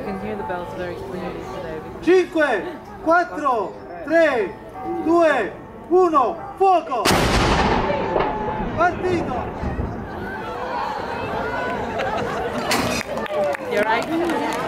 You can hear the bells very clearly today. 5, 4, 3, 2, 1, fuoco! Partito! You're right.